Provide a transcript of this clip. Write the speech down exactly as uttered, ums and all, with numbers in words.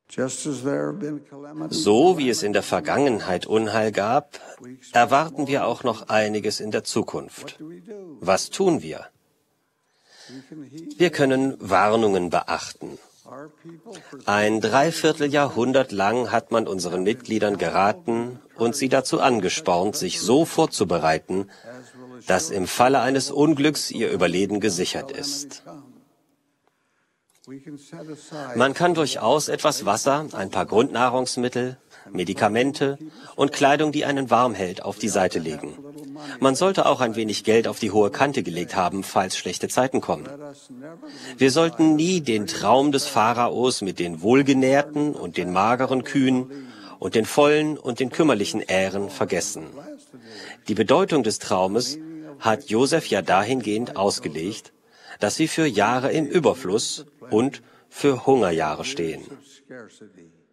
So wie es in der Vergangenheit Unheil gab, erwarten wir auch noch einiges in der Zukunft. Was tun wir? Wir können Warnungen beachten. Ein Dreivierteljahrhundert lang hat man unseren Mitgliedern geraten und sie dazu angespornt, sich so vorzubereiten, dass im Falle eines Unglücks ihr Überleben gesichert ist. Man kann durchaus etwas Wasser, ein paar Grundnahrungsmittel, Medikamente und Kleidung, die einen warm hält, auf die Seite legen. Man sollte auch ein wenig Geld auf die hohe Kante gelegt haben, falls schlechte Zeiten kommen. Wir sollten nie den Traum des Pharaos mit den wohlgenährten und den mageren Kühen und den vollen und den kümmerlichen Ähren vergessen. Die Bedeutung des Traumes hat Josef ja dahingehend ausgelegt, dass sie für Jahre im Überfluss und für Hungerjahre stehen.